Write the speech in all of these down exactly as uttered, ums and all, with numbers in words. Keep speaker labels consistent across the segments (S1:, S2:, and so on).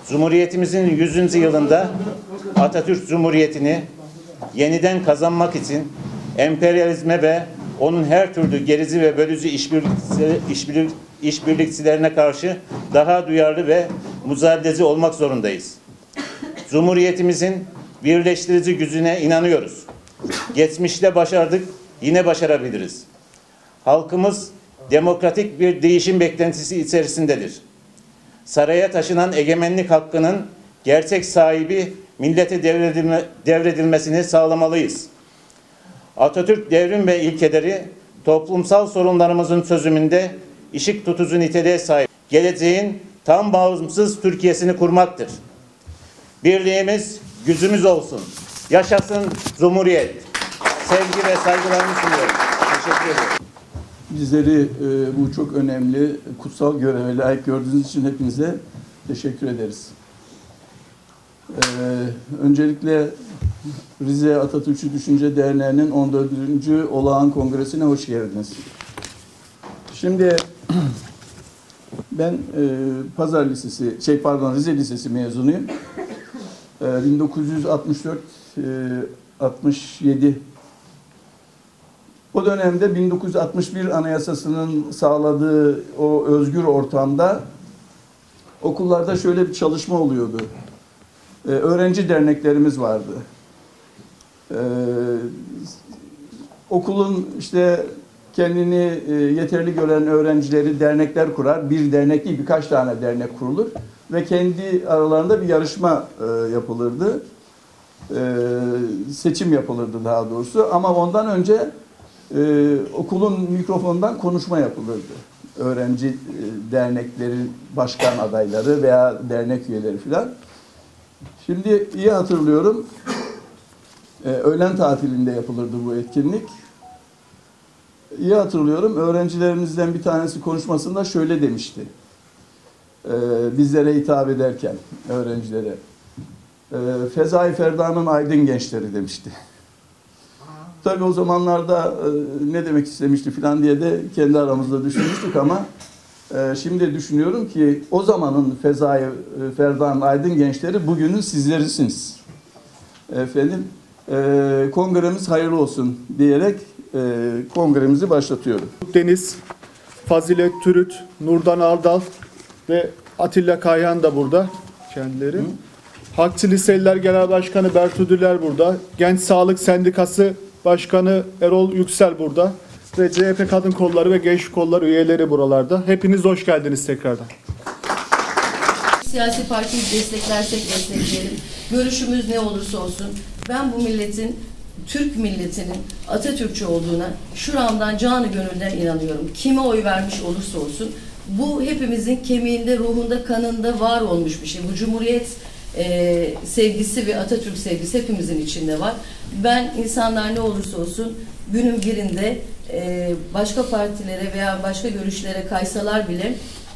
S1: Cumhuriyetimizin yüzüncü yılında Atatürk Cumhuriyeti'ni yeniden kazanmak için emperyalizme ve onun her türlü gerici ve bölücü işbirlikçileri, işbirlik, işbirlikçilerine karşı daha duyarlı ve mücadeleci olmak zorundayız. Cumhuriyetimizin birleştirici gücüne inanıyoruz. Geçmişte başardık, yine başarabiliriz. Halkımız demokratik bir değişim beklentisi içerisindedir. Saraya taşınan egemenlik hakkının gerçek sahibi millete devredilme, devredilmesini sağlamalıyız. Atatürk devrim ve ilkeleri toplumsal sorunlarımızın çözümünde ışık tutucu niteliğe sahip. Geleceğin tam bağımsız Türkiye'sini kurmaktır. Birliğimiz, gücümüz olsun. Yaşasın Cumhuriyet. Sevgi ve saygılarımı sunuyorum. Teşekkür ederim.
S2: Bizleri e, bu çok önemli, kutsal göreve layık gördüğünüz için hepinize teşekkür ederiz. E, öncelikle Rize Atatürkçü Düşünce Derneği'nin on dördüncü Olağan Kongresi'ne hoş geldiniz. Şimdi ben e, Pazar Lisesi, şey pardon Rize Lisesi mezunuyum. E, bin dokuz yüz altmış dört altmış yedi O dönemde bin dokuz yüz altmış bir Anayasası'nın sağladığı o özgür ortamda okullarda şöyle bir çalışma oluyordu. Ee, öğrenci derneklerimiz vardı. Ee, okulun işte kendini e, yeterli gören öğrencileri dernekler kurar. Bir dernek değil, birkaç tane dernek kurulur. Ve kendi aralarında bir yarışma e, yapılırdı. E, seçim yapılırdı daha doğrusu. Ama ondan önce Ee, okulun mikrofonundan konuşma yapılırdı. Öğrenci e, derneklerin başkan adayları veya dernek üyeleri filan. Şimdi iyi hatırlıyorum. Ee, öğlen tatilinde yapılırdı bu etkinlik. İyi hatırlıyorum. Öğrencilerimizden bir tanesi konuşmasında şöyle demişti. Ee, bizlere hitap ederken öğrencilere. E, Fezai Ferda'nın aydın gençleri demişti. Tabii o zamanlarda e, ne demek istemişti falan diye de kendi aramızda düşünmüştük ama e, şimdi düşünüyorum ki o zamanın Fezai e, Ferda'nın aydın gençleri bugünün sizlerisiniz. Efendim e, kongremiz hayırlı olsun diyerek e, kongremizi başlatıyorum.
S3: Deniz, Fazilet Türüt, Nurdan Ardal ve Atilla Kayhan da burada kendileri. Hı? Halkçı Liseliler Genel Başkanı Bertudüler burada. Genç Sağlık Sendikası Başkanı Erol Yüksel burada ve C H P Kadın Kolları ve Gençlik Kolları üyeleri buralarda. Hepiniz hoş geldiniz tekrardan.
S4: Siyasi partiyi desteklersek destekleyelim. Görüşümüz ne olursa olsun. Ben bu milletin, Türk milletinin Atatürkçü olduğuna şuramdan, canı gönülden inanıyorum. Kime oy vermiş olursa olsun. Bu hepimizin kemiğinde, ruhunda, kanında var olmuş bir şey. Bu Cumhuriyet Ee, sevgisi ve Atatürk sevgisi hepimizin içinde var. Ben insanlar ne olursa olsun günün birinde e, başka partilere veya başka görüşlere kaysalar bile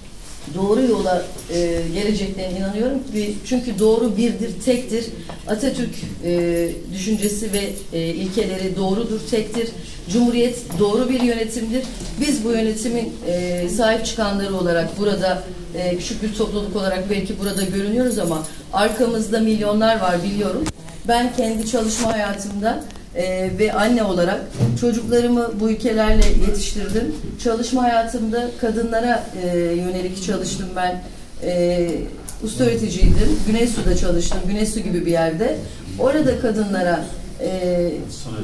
S4: doğru yola e, geleceklerine inanıyorum. Çünkü doğru birdir, tektir. Atatürk e, düşüncesi ve e, ilkeleri doğrudur, tektir. Cumhuriyet doğru bir yönetimdir. Biz bu yönetimin e, sahip çıkanları olarak burada e, küçük bir topluluk olarak belki burada görünüyoruz ama arkamızda milyonlar var biliyorum. Ben kendi çalışma hayatımda e, ve anne olarak çocuklarımı bu ülkelerle yetiştirdim. Çalışma hayatımda kadınlara e, yönelik çalıştım ben. E, usta öğreticiydim. Güneysu'da çalıştım. Güneysu gibi bir yerde. Orada kadınlara e,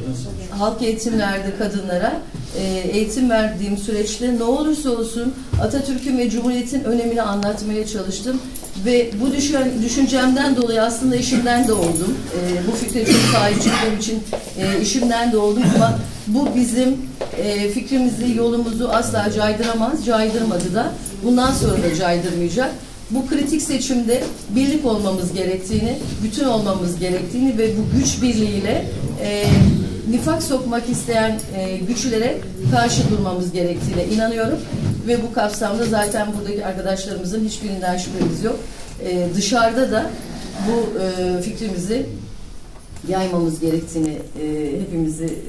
S4: halk eğitim verdi kadınlara. E, eğitim verdiğim süreçte ne olursa olsun Atatürk'ün ve Cumhuriyet'in önemini anlatmaya çalıştım. Ve bu düşün, düşüncemden dolayı aslında işimden de oldum. E, bu fikre çok sahip çıktığım için e, işimden de oldum ama bu bizim e, fikrimizi, yolumuzu asla caydıramaz, caydırmadı da. Bundan sonra da caydırmayacak. Bu kritik seçimde birlik olmamız gerektiğini, bütün olmamız gerektiğini ve bu güç birliğiyle e, nifak sokmak isteyen e, güçlere karşı durmamız gerektiğine inanıyorum. Ve bu kapsamda zaten buradaki arkadaşlarımızın hiçbirinden şüphemiz yok. E, dışarıda da bu e, fikrimizi yaymamız gerektiğini, e, hepimizi e,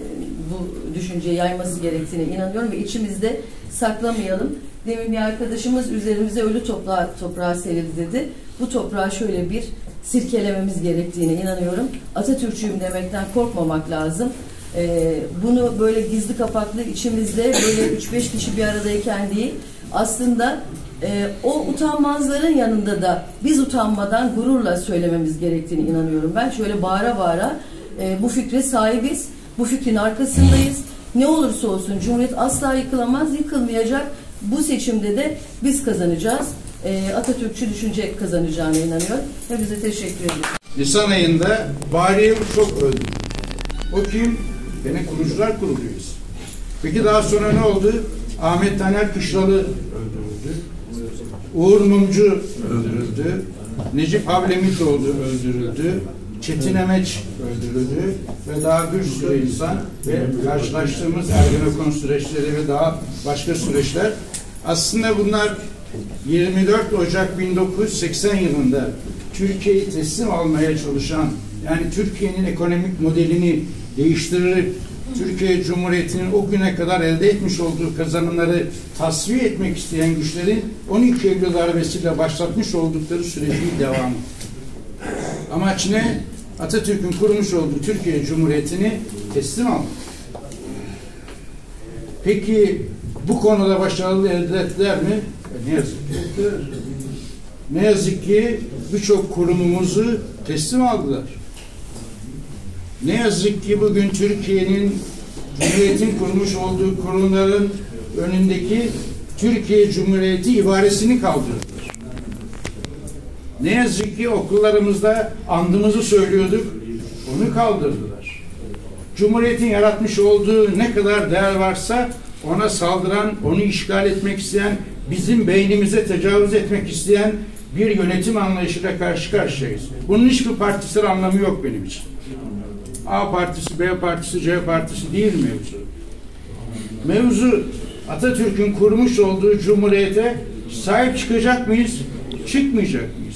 S4: bu düşünceyi yayması gerektiğine inanıyorum ve içimizde saklamayalım. Demin bir arkadaşımız üzerimize ölü toprağa, toprağa serildi dedi. bu toprağı şöyle bir sirkelememiz gerektiğine inanıyorum. Atatürkçüyüm demekten korkmamak lazım. Ee, bunu böyle gizli kapaklı içimizde böyle üç beş kişi bir aradayken değil, aslında e, o utanmazların yanında da biz utanmadan gururla söylememiz gerektiğine inanıyorum. Ben şöyle bağıra bağıra e, bu fikre sahibiz, bu fikrin arkasındayız. Ne olursa olsun Cumhuriyet asla yıkılamaz, yıkılmayacak. Bu seçimde de biz kazanacağız. E, Atatürkçü düşünce kazanacağına inanıyorum. Hepinize teşekkür ederim.
S5: Nisan ayında Bahriye çok öldü. O kim? Gene Kurucular Kurulu'yuz. Peki daha sonra ne oldu? Ahmet Taner Kışlalı öldürüldü. Uğur Mumcu öldürüldü. Necip Havlemitoğlu öldürüldü. Çetin Emeç öldürüldü. Ve daha bir sürü insan ve karşılaştığımız Ergenekon süreçleri ve daha başka süreçler. Aslında bunlar yirmi dört Ocak bin dokuz yüz seksen yılında Türkiye'yi teslim almaya çalışan, yani Türkiye'nin ekonomik modelini değiştirerek Türkiye Cumhuriyeti'nin o güne kadar elde etmiş olduğu kazanımları tasfiye etmek isteyen güçlerin on iki Eylül darbesiyle başlatmış oldukları sürecin devamı. Amaç ne? Atatürk'ün kurmuş olduğu Türkiye Cumhuriyeti'ni teslim almak. Peki bu konuda başarılı elde ettiler mi? E, ne yazık ki. Ne yazık ki birçok kurumumuzu teslim aldılar. Ne yazık ki bugün Türkiye'nin, Cumhuriyet'in kurmuş olduğu kurumların önündeki Türkiye Cumhuriyeti ibaresini kaldırdılar. Ne yazık ki okullarımızda andımızı söylüyorduk, onu kaldırdılar. Cumhuriyet'in yaratmış olduğu ne kadar değer varsa ona saldıran, onu işgal etmek isteyen, bizim beynimize tecavüz etmek isteyen bir yönetim anlayışıyla karşı karşıyayız. Bunun hiçbir partisel anlamı yok benim için. A partisi, B partisi, C partisi değil mevzu. Mevzu Atatürk'ün kurmuş olduğu Cumhuriyete sahip çıkacak mıyız, çıkmayacak mıyız?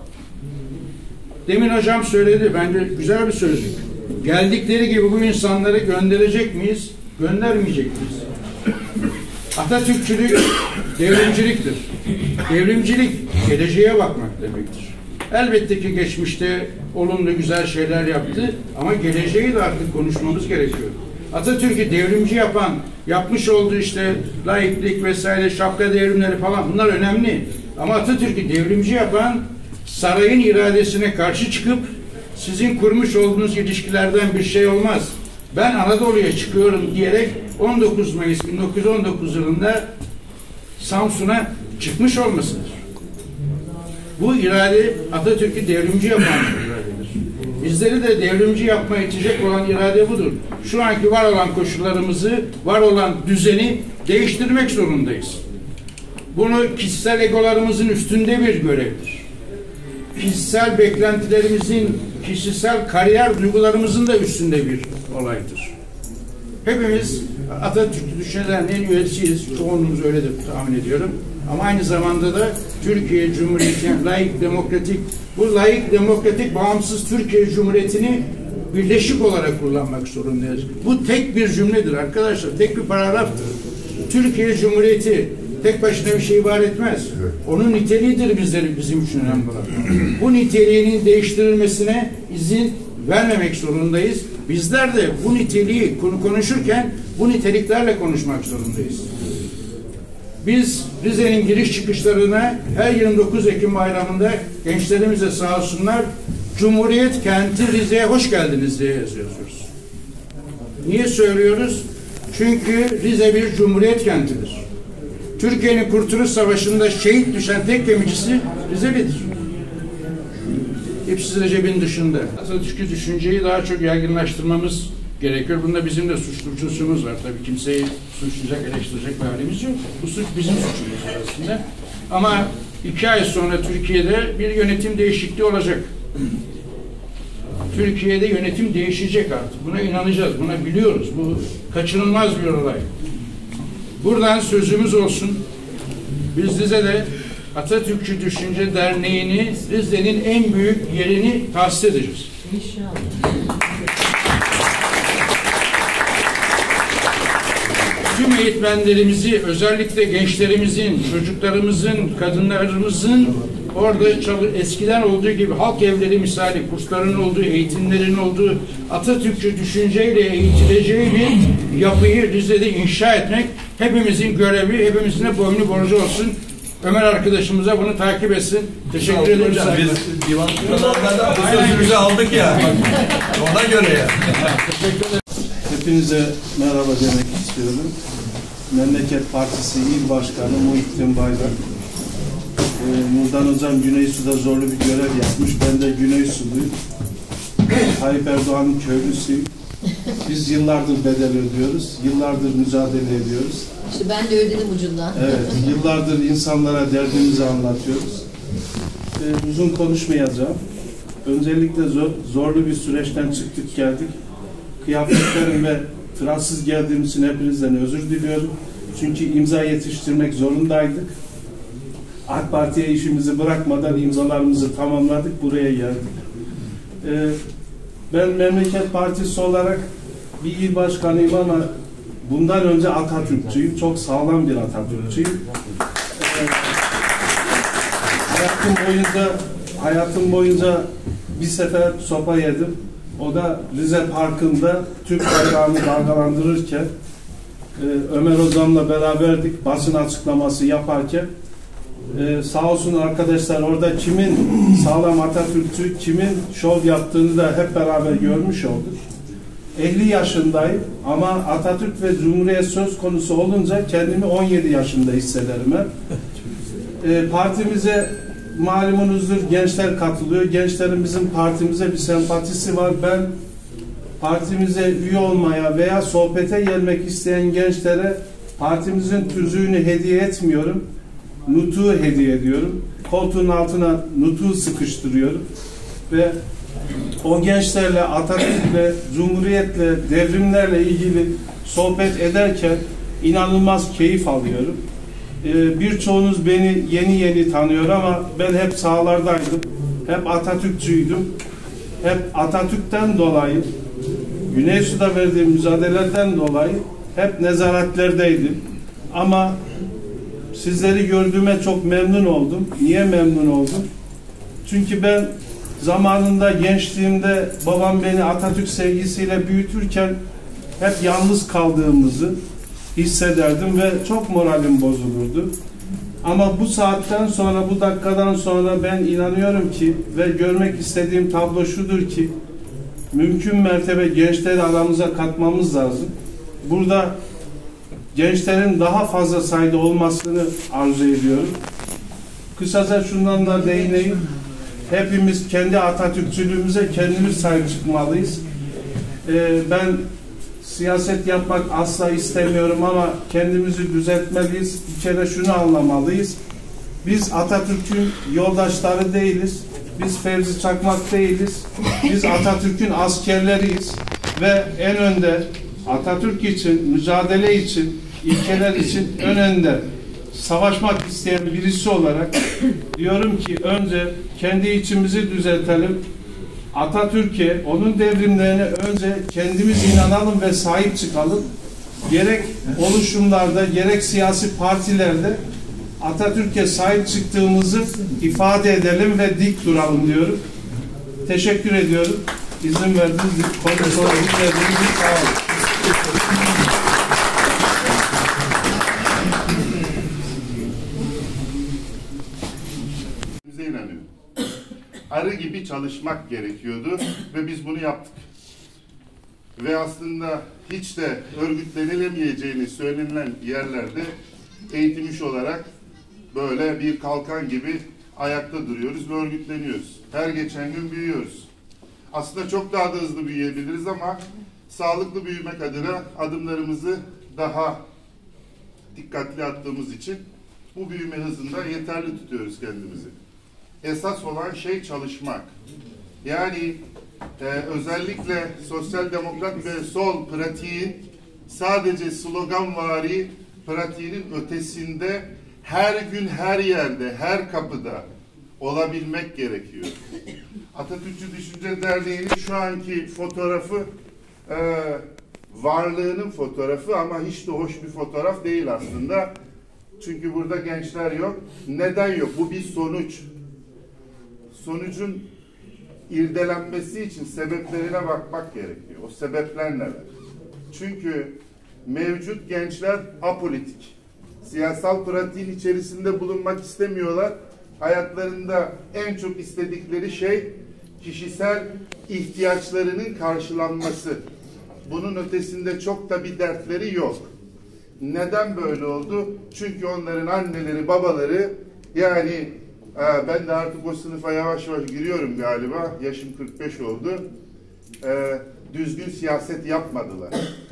S5: Demin hocam söyledi, bence güzel bir sözcük. Geldikleri gibi bu insanları gönderecek miyiz, göndermeyecek miyiz? Atatürkçülük devrimciliktir. Devrimcilik geleceğe bakmak demektir. Elbette ki geçmişte olumlu güzel şeyler yaptı ama geleceği de artık konuşmamız gerekiyor. Atatürk'ü devrimci yapan, yapmış olduğu işte laiklik vesaire, şapka devrimleri falan bunlar önemli. Ama Atatürk'ü devrimci yapan sarayın iradesine karşı çıkıp sizin kurmuş olduğunuz ilişkilerden bir şey olmaz, ben Anadolu'ya çıkıyorum diyerek on dokuz Mayıs bin dokuz yüz on dokuz yılında Samsun'a çıkmış olmasıdır. Bu irade Atatürk'ü devrimci yapan bir iradedir. Bizleri de devrimci yapmaya itecek olan irade budur. Şu anki var olan koşullarımızı, var olan düzeni değiştirmek zorundayız. Bunu kişisel egolarımızın üstünde bir görevdir. Kişisel beklentilerimizin, kişisel kariyer duygularımızın da üstünde bir olaydır. Hepimiz Atatürk Düşüncelerinin üyesiyiz. Çoğunluğumuz öyledir tahmin ediyorum. Ama aynı zamanda da Türkiye Cumhuriyeti, laik, demokratik, bu laik, demokratik, bağımsız Türkiye Cumhuriyeti'ni birleşik olarak kullanmak zorundayız. Bu tek bir cümledir arkadaşlar, tek bir paragraftır. Türkiye Cumhuriyeti tek başına bir şey var etmez. Onun niteliğidir bizleri, bizim için önemli olan. Bu niteliğinin değiştirilmesine izin vermemek zorundayız. Bizler de bu niteliği konuşurken bu niteliklerle konuşmak zorundayız. Biz Rize'nin giriş çıkışlarına her yirmi dokuz Ekim bayramında gençlerimize sağ olsunlar Cumhuriyet kenti Rize'ye hoş geldiniz diye yazıyoruz. Niye söylüyoruz? Çünkü Rize bir Cumhuriyet kentidir. Türkiye'nin Kurtuluş Savaşı'nda şehit düşen tek gemicisi Rize'lidir. Hepsi Recep'in dışında. Atatürk'ü düşünceyi daha çok yaygınlaştırmamız gerekiyor. Bunda bizim de suçlucusumuz var. Tabii kimseyi suçlayacak, eleştirecek bir halimiz yok. Bu suç bizim suçumuz aslında. Ama iki ay sonra Türkiye'de bir yönetim değişikliği olacak. Türkiye'de yönetim değişecek artık. Buna inanacağız, buna biliyoruz. Bu kaçınılmaz bir olay. Buradan sözümüz olsun. Biz Rize'de Atatürkçü Düşünce Derneği'ni, Rize'nin en büyük yerini tahsis edeceğiz. İnşallah. Tüm eğitmenlerimizi, özellikle gençlerimizin, çocuklarımızın, kadınlarımızın orada çalı, eskiden olduğu gibi halk evleri misali kursların olduğu, eğitimlerin olduğu, Atatürkçü düşünceyle eğitileceği bir yapıyı Rize'de inşa etmek hepimizin görevi, hepimizin de boynu borcu olsun. Ömer arkadaşımıza bunu takip etsin. Teşekkür ederim.
S6: Biz divan kurallardan bu sözümüzü aldık ya. Ona göre ya.
S7: Hepinize merhaba demek istiyorum. Memleket Partisi İl Başkanı Muhittin Bayrak. Ee, Nurdan Hocam Güneysu'da zorlu bir görev yapmış. Ben de Güneysu'luyum. Tayyip Erdoğan'ın köylüsüyüm. Biz yıllardır bedel ödüyoruz. Yıllardır mücadele ediyoruz.
S4: İşte ben de ödedim ucundan.
S7: Evet, yıllardır insanlara derdimizi anlatıyoruz. Ee, uzun konuşmayacağım. Öncelikle zor, zorlu bir süreçten çıktık geldik. Kıyafetlerim ve Fransız geldiğim için hepinizden özür diliyorum. Çünkü imza yetiştirmek zorundaydık. AK Parti'ye işimizi bırakmadan imzalarımızı tamamladık, buraya geldik. Ee, ben Memleket Partisi olarak bir il başkanıyım ama bundan önce Atatürkçüyüm. Çok sağlam bir Atatürkçüyüm. Ee, hayatım boyunca hayatım boyunca bir sefer sopa yedim. O da Rize Parkı'nda Türk bayrağını dalgalandırırken e, Ömer Hocam'la beraberdik basın açıklaması yaparken e, sağ olsun arkadaşlar orada kimin sağlam Atatürkçü, kimin şov yaptığını da hep beraber görmüş olduk. elli yaşındayım ama Atatürk ve Cumhuriyet söz konusu olunca kendimi on yedi yaşında hissederim hep. E, partimize malumunuzdur gençler katılıyor. Gençlerin bizim partimize bir sempatisi var. Ben partimize üye olmaya veya sohbete gelmek isteyen gençlere partimizin tüzüğünü hediye etmiyorum. Nutuğu hediye ediyorum. Koltuğun altına nutuğu sıkıştırıyorum. Ve o gençlerle, Atatürk'le, Cumhuriyet'le, devrimlerle ilgili sohbet ederken inanılmaz keyif alıyorum. Ee, birçoğunuz beni yeni yeni tanıyor ama ben hep sahalardaydım. Hep Atatürkçüydüm. Hep Atatürk'ten dolayı, Güneysu'da verdiğim mücadelelerden dolayı hep nezaretlerdeydim. Ama sizleri gördüğüme çok memnun oldum. Niye memnun oldum? Çünkü ben zamanında gençliğimde babam beni Atatürk sevgisiyle büyütürken hep yalnız kaldığımızı hissederdim ve çok moralim bozulurdu. Ama bu saatten sonra, bu dakikadan sonra ben inanıyorum ki ve görmek istediğim tablo şudur ki mümkün mertebe gençleri aramıza katmamız lazım. Burada gençlerin daha fazla sayıda olmasını arzu ediyorum. Kısaca şundan da değineyim. Hepimiz kendi Atatürkçülüğümüze kendimiz sahip çıkmalıyız. Ee, ben siyaset yapmak asla istemiyorum ama kendimizi düzeltmeliyiz. Bir kere şunu anlamalıyız. Biz Atatürk'ün yoldaşları değiliz. Biz Fevzi Çakmak değiliz. Biz Atatürk'ün askerleriyiz. Ve en önde Atatürk için, mücadele için, ilkeler için en önde savaşmak isteyen birisi olarak diyorum ki önce kendi içimizi düzeltelim. Atatürk'e, onun devrimlerine önce kendimiz inanalım ve sahip çıkalım. Gerek oluşumlarda, gerek siyasi partilerde Atatürk'e sahip çıktığımızı ifade edelim ve dik duralım diyorum. Teşekkür ediyorum. İzin verdiğiniz konuşmalarınızı verdiğiniz için sağ olun.
S8: Bize inanıyorum. Arı gibi çalışmak gerekiyordu ve biz bunu yaptık. Ve aslında hiç de örgütlenilemeyeceğini söylenilen yerlerde eğitim iş olarak böyle bir kalkan gibi ayakta duruyoruz ve örgütleniyoruz. Her geçen gün büyüyoruz. Aslında çok daha da hızlı büyüyebiliriz ama sağlıklı büyümek adına adımlarımızı daha dikkatli attığımız için bu büyüme hızında yeterli tutuyoruz kendimizi. Esas olan şey çalışmak. Yani e, özellikle sosyal demokrat ve sol pratiğin sadece sloganvari pratiğinin ötesinde her gün her yerde, her kapıda olabilmek gerekiyor. Atatürkçü Düşünce Derneği'nin şu anki fotoğrafı e, varlığının fotoğrafı ama hiç de hoş bir fotoğraf değil aslında. Çünkü burada gençler yok. Neden yok? Bu bir sonuç. sonucun irdelenmesi için sebeplerine bakmak gerekiyor. O sebepler neler? Çünkü mevcut gençler apolitik. Siyasal pratiğin içerisinde bulunmak istemiyorlar. Hayatlarında en çok istedikleri şey kişisel ihtiyaçlarının karşılanması. Bunun ötesinde çok da bir dertleri yok. Neden böyle oldu? Çünkü onların anneleri, babaları, yani e, ben de artık o sınıfa yavaş yavaş giriyorum galiba. Yaşım kırk beş oldu. E, düzgün siyaset yapmadılar.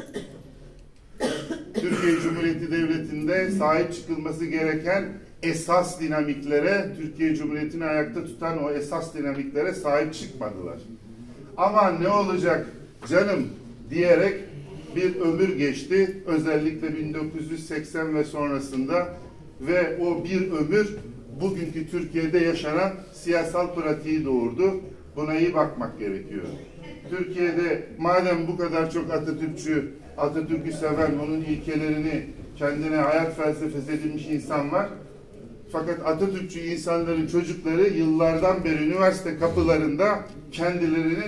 S8: Türkiye Cumhuriyeti Devleti'nde sahip çıkılması gereken esas dinamiklere, Türkiye Cumhuriyeti'ni ayakta tutan o esas dinamiklere sahip çıkmadılar. Ama ne olacak canım diyerek bir ömür geçti. Özellikle bin dokuz yüz seksen ve sonrasında ve o bir ömür bugünkü Türkiye'de yaşanan siyasal pratiği doğurdu. Buna iyi bakmak gerekiyor. Türkiye'de madem bu kadar çok Atatürkçü, Atatürk'ü seven, onun ilkelerini kendine hayat felsefesi edinmiş insan var. Fakat Atatürkçü insanların çocukları yıllardan beri üniversite kapılarında kendilerini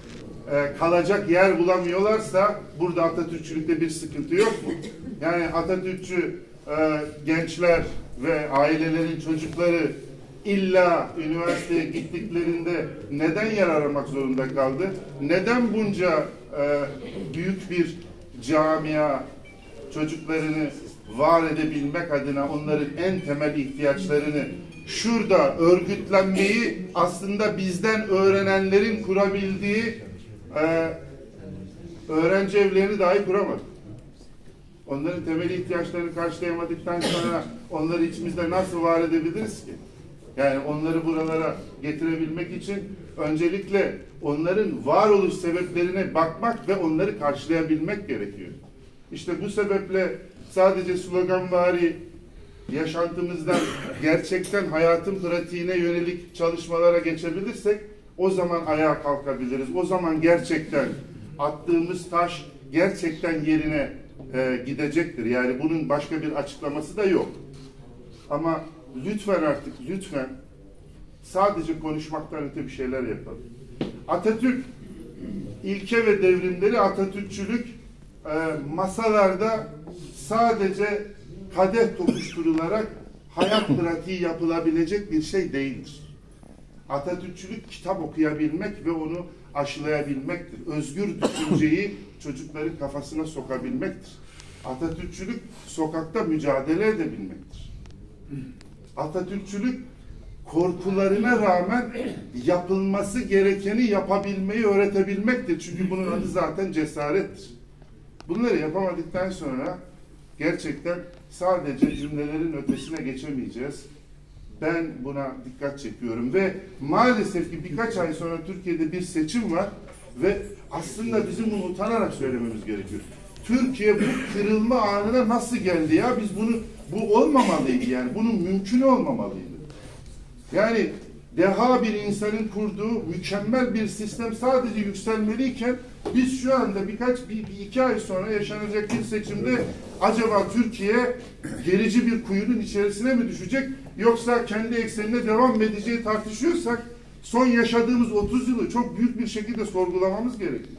S8: e, kalacak yer bulamıyorlarsa burada Atatürkçülükte bir sıkıntı yok mu? Yani Atatürkçü e, gençler ve ailelerin çocukları illa üniversiteye gittiklerinde neden yer aramak zorunda kaldı? Neden bunca e, büyük bir camia çocuklarını var edebilmek adına onların en temel ihtiyaçlarını şurada örgütlenmeyi aslında bizden öğrenenlerin kurabildiği e, öğrenci evlerini dahi kuramadı. Onların temel ihtiyaçlarını karşılayamadıktan sonra onları içimizde nasıl var edebiliriz ki? Yani onları buralara getirebilmek için öncelikle onların varoluş sebeplerine bakmak ve onları karşılayabilmek gerekiyor. İşte bu sebeple sadece sloganvari yaşantımızdan gerçekten hayatın pratiğine yönelik çalışmalara geçebilirsek o zaman ayağa kalkabiliriz. O zaman gerçekten attığımız taş gerçekten yerine e, gidecektir. Yani bunun başka bir açıklaması da yok. Ama lütfen artık lütfen sadece konuşmaktan öte bir şeyler yapalım. Atatürk ilke ve devrimleri, Atatürkçülük e, masalarda sadece kadeh tokuşturularak hayat pratiği yapılabilecek bir şey değildir. Atatürkçülük kitap okuyabilmek ve onu aşılayabilmektir. Özgür düşünceyi çocukların kafasına sokabilmektir. Atatürkçülük sokakta mücadele edebilmektir. Atatürkçülük korkularına rağmen yapılması gerekeni yapabilmeyi öğretebilmektir. Çünkü bunun adı zaten cesarettir. Bunları yapamadıktan sonra gerçekten sadece cümlelerin ötesine geçemeyeceğiz. Ben buna dikkat çekiyorum ve maalesef ki birkaç ay sonra Türkiye'de bir seçim var ve aslında bizim bunu utanarak söylememiz gerekiyor. Türkiye bu kırılma anına nasıl geldi ya? Biz bunu, bu olmamalıydı yani. Bunun mümkün olmamalıydı. Yani deha bir insanın kurduğu mükemmel bir sistem sadece yükselmeliyken biz şu anda birkaç, bir, bir iki ay sonra yaşanacak bir seçimde acaba Türkiye gerici bir kuyunun içerisine mi düşecek yoksa kendi eksenine devam edeceği tartışıyorsak son yaşadığımız otuz yılı çok büyük bir şekilde sorgulamamız gerekiyor.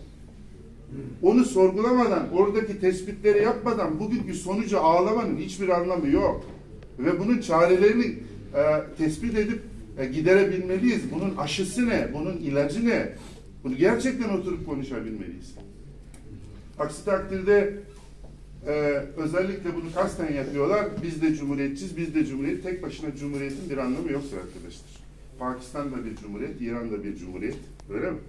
S8: Onu sorgulamadan, oradaki tespitleri yapmadan bugünkü sonucu ağlamanın hiçbir anlamı yok. Ve bunun çarelerini e, tespit edip e, giderebilmeliyiz. Bunun aşısı ne? Bunun ilacı ne? Bunu gerçekten oturup konuşabilmeliyiz. Aksi takdirde e, özellikle bunu kasten yapıyorlar. Biz de cumhuriyetçiyiz, biz de cumhuriyet. Tek başına cumhuriyetin bir anlamı yoksa arkadaşlar. Pakistan da bir cumhuriyet, İran da bir cumhuriyet. Öyle mi?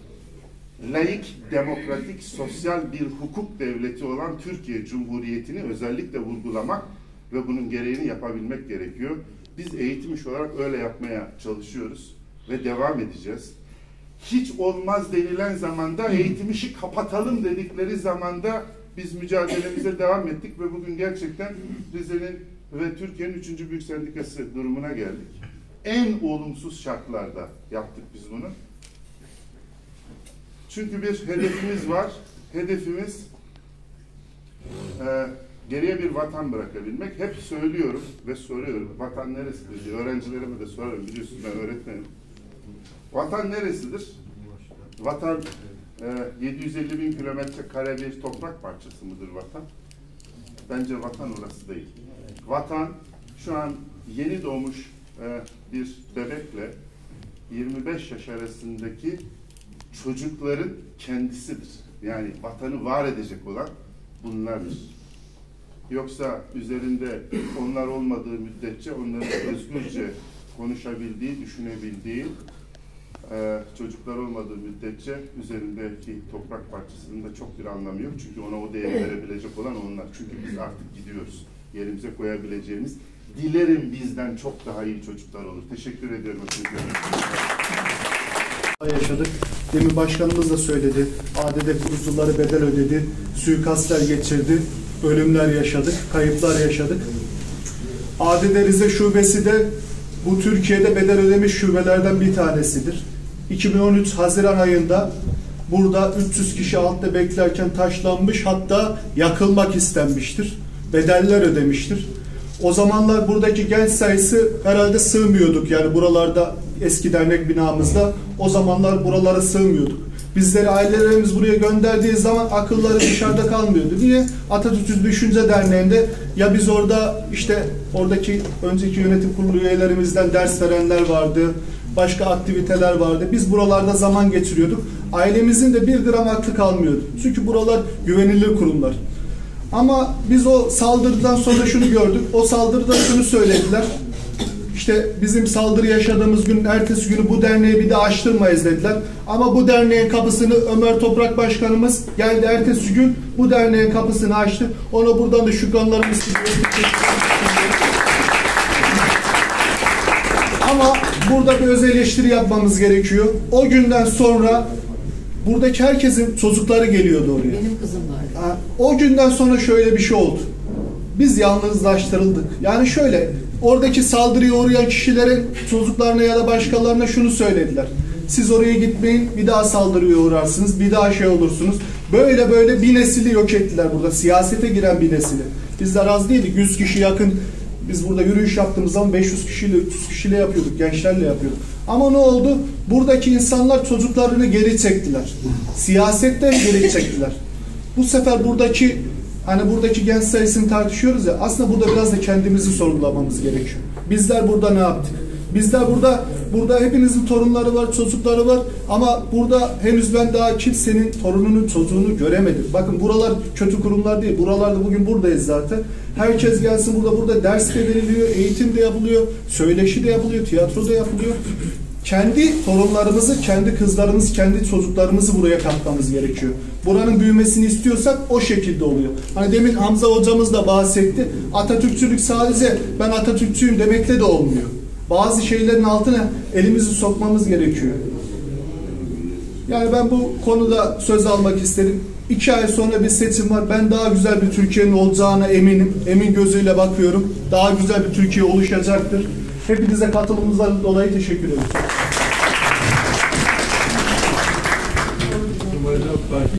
S8: Laik, demokratik, sosyal bir hukuk devleti olan Türkiye Cumhuriyeti'ni özellikle vurgulamak ve bunun gereğini yapabilmek gerekiyor. Biz eğitim iş olarak öyle yapmaya çalışıyoruz ve devam edeceğiz. Hiç olmaz denilen zamanda eğitim işi kapatalım dedikleri zamanda biz mücadelemize devam ettik ve bugün gerçekten Rize'nin ve Türkiye'nin üçüncü büyük sendikası durumuna geldik. En olumsuz şartlarda yaptık biz bunu. Çünkü bir hedefimiz var. Hedefimiz e, geriye bir vatan bırakabilmek. Hep söylüyorum ve soruyorum. Vatan neresidir diye öğrencilerime de sorarım. Biliyorsunuz ben öğretmenim. Vatan neresidir? Vatan e, yedi yüz elli bin kilometre kare bir toprak parçası mıdır vatan? Bence vatan orası değil. Vatan şu an yeni doğmuş e, bir bebekle yirmi beş yaş arasındaki çocukların kendisidir. Yani vatanı var edecek olan bunlardır. Yoksa üzerinde onlar olmadığı müddetçe onların özgürce konuşabildiği, düşünebildiği e, çocuklar olmadığı müddetçe üzerindeki toprak parçasının da çok bir anlamı yok. Çünkü ona o değeri verebilecek olan onlar. Çünkü biz artık gidiyoruz. Yerimize koyabileceğimiz, dilerim bizden çok daha iyi çocuklar olur. Teşekkür ediyorum.
S3: Yaşadık. Demin başkanımız da söyledi. A D D kurucuları bedel ödedi. Suikastler geçirdi. Ölümler yaşadık. Kayıplar yaşadık. A D D Rize Şubesi de bu Türkiye'de bedel ödemiş şubelerden bir tanesidir. iki bin on üç Haziran ayında burada üç yüz kişi altta beklerken taşlanmış, hatta yakılmak istenmiştir. Bedeller ödemiştir. O zamanlar buradaki genç sayısı herhalde sığmıyorduk. Yani buralarda eski dernek binamızda o zamanlar buralara sığmıyorduk. Bizleri ailelerimiz buraya gönderdiği zaman akılları dışarıda kalmıyordu. Niye? Atatürk Düşünce Derneği'nde ya biz orada işte oradaki önceki yönetim kurulu üyelerimizden ders verenler vardı. Başka aktiviteler vardı. Biz buralarda zaman geçiriyorduk. Ailemizin de bir gram aklı kalmıyordu. Çünkü buralar güvenilir kurumlar. Ama biz o saldırıdan sonra şunu gördük. O saldırıda şunu söylediler. İşte bizim saldırı yaşadığımız günün ertesi günü bu derneği bir de açtırmayız dediler. Ama bu derneğin kapısını Ömer Toprak Başkanımız geldi ertesi gün bu derneğin kapısını açtı. Ona buradan da şükranlarımız sunuyoruz. Ama burada bir öz eleştiri yapmamız gerekiyor. O günden sonra buradaki herkesin çocukları geliyordu oraya.
S4: Benim kızım vardı.
S3: O günden sonra şöyle bir şey oldu. Biz yalnızlaştırıldık. Yani şöyle, oradaki saldırıya uğrayan kişilerin çocuklarına ya da başkalarına şunu söylediler. Siz oraya gitmeyin, bir daha saldırıya uğrarsınız, bir daha şey olursunuz. Böyle böyle bir nesili yok ettiler burada. Siyasete giren bir nesili. Bizler az değildik. yüz kişi yakın. Biz burada yürüyüş yaptığımız zaman beş yüz kişiyle, üç yüz kişiyle yapıyorduk. Gençlerle yapıyorduk. Ama ne oldu? Buradaki insanlar çocuklarını geri çektiler. Siyasetten geri çektiler. Bu sefer buradaki hani buradaki genç sayısını tartışıyoruz ya, aslında burada biraz da kendimizi sorgulamamız gerekiyor. Bizler burada ne yaptık? Bizler burada burada hepinizin torunları var, çocukları var ama burada henüz ben daha kimsenin torununun çocuğunu göremedim. Bakın buralar kötü kurumlar değil. Buralarda bugün buradayız zaten. Herkes gelsin burada burada ders de veriliyor, eğitim de yapılıyor, söyleşi de yapılıyor, tiyatro da yapılıyor. Kendi torunlarımızı, kendi kızlarımız, kendi çocuklarımızı buraya katmamız gerekiyor. Buranın büyümesini istiyorsak o şekilde oluyor. Hani demin Hamza hocamız da bahsetti. Atatürkçülük sadece ben Atatürkçüyüm demekle de olmuyor. Bazı şeylerin altına elimizi sokmamız gerekiyor. Yani ben bu konuda söz almak istedim. İki ay sonra bir seçim var. Ben daha güzel bir Türkiye'nin olacağına eminim. Emin gözüyle bakıyorum. Daha güzel bir Türkiye oluşacaktır. Hepinize katılımınızdan dolayı teşekkür ederim.